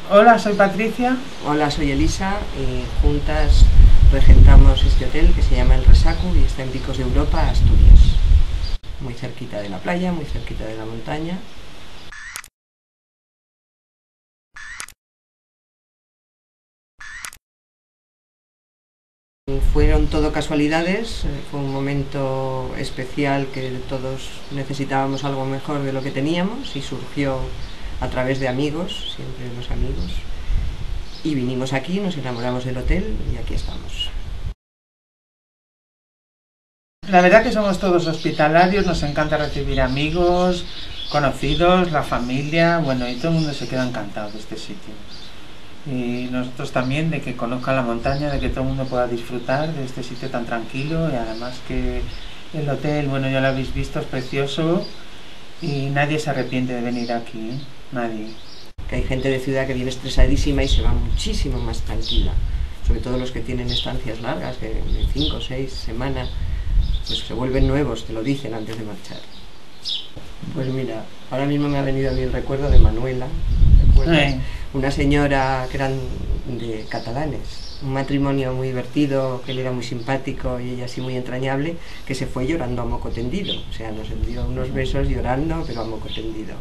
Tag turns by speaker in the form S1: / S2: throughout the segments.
S1: Hola, soy Patricia.
S2: Hola, soy Elisa y juntas regentamos este hotel que se llama El Resacu y está en Picos de Europa, Asturias. Muy cerquita de la playa, muy cerquita de la montaña. Fueron todo casualidades, fue un momento especial que todos necesitábamos algo mejor de lo que teníamos y surgió a través de amigos, siempre los amigos. Y vinimos aquí, nos enamoramos del hotel y aquí estamos.
S1: La verdad que somos todos hospitalarios, nos encanta recibir amigos, conocidos, la familia, bueno, y todo el mundo se queda encantado de este sitio. Y nosotros también de que conozcan la montaña, de que todo el mundo pueda disfrutar de este sitio tan tranquilo y además que el hotel, bueno, ya lo habéis visto, es precioso y nadie se arrepiente de venir aquí, ¿eh? Nadie.
S2: Que hay gente de ciudad que viene estresadísima y se va muchísimo más tranquila, sobre todo los que tienen estancias largas, de 5 o 6 semanas, pues se vuelven nuevos, te lo dicen antes de marchar. Pues mira, ahora mismo me ha venido a mí el recuerdo de Manuela, ¿recuerdas? Una señora que eran de catalanes, un matrimonio muy divertido, que él era muy simpático y ella así muy entrañable, que se fue llorando a moco tendido, o sea, nos dio unos besos llorando, pero a moco tendido.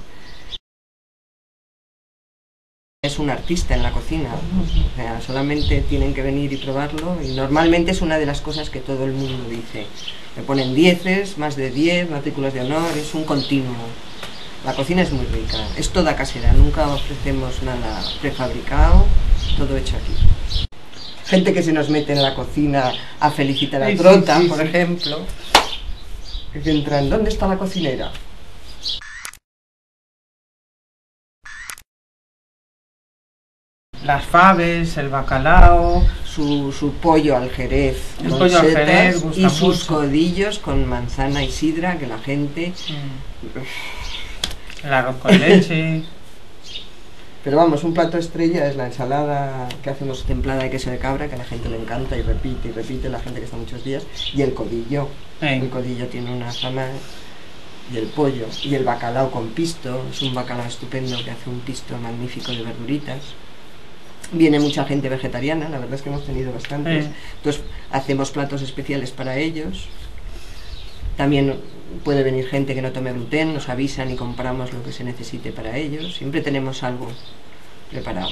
S2: Es un artista en la cocina, o sea, solamente tienen que venir y probarlo y normalmente es una de las cosas que todo el mundo dice. Me ponen 10, más de 10, matrículas de honor, es un continuo. La cocina es muy rica, es toda casera, nunca ofrecemos nada prefabricado, todo hecho aquí. Gente que se nos mete en la cocina a felicitar a Trota, por ejemplo, que entran, ¿dónde está la cocinera?
S1: Las faves, el bacalao,
S2: su pollo al jerez,
S1: el pollo al jerez gusta
S2: y sus
S1: mucho.
S2: codillos con manzana y sidra, que la gente...
S1: El arroz con leche.
S2: Pero vamos, un plato estrella es la ensalada que hacemos templada de queso de cabra, que a la gente le encanta y repite, la gente que está muchos días, y el codillo. El codillo tiene una fama, y el pollo, y el bacalao con pisto, es un bacalao estupendo que hace un pisto magnífico de verduritas. Viene mucha gente vegetariana, la verdad es que hemos tenido bastantes, entonces hacemos platos especiales para ellos. También puede venir gente que no tome gluten, nos avisan y compramos lo que se necesite para ellos, siempre tenemos algo preparado.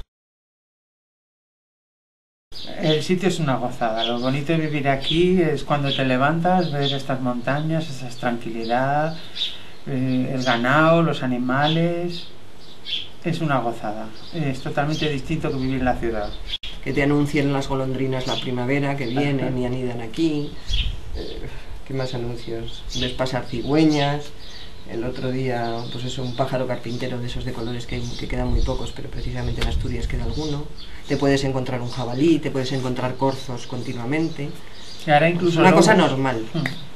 S1: El sitio es una gozada, lo bonito de vivir aquí es cuando te levantas, ver estas montañas, esa tranquilidad, el ganado, los animales, es una gozada, es totalmente distinto que vivir en la ciudad.
S2: Que te anuncien las golondrinas la primavera, que vienen y anidan aquí, ¿qué más anuncios? Ves pasar cigüeñas, el otro día, pues eso, un pájaro carpintero de esos de colores que quedan muy pocos, pero precisamente en Asturias queda alguno. Te puedes encontrar un jabalí, te puedes encontrar corzos continuamente.
S1: Y ahora incluso
S2: una cosa normal.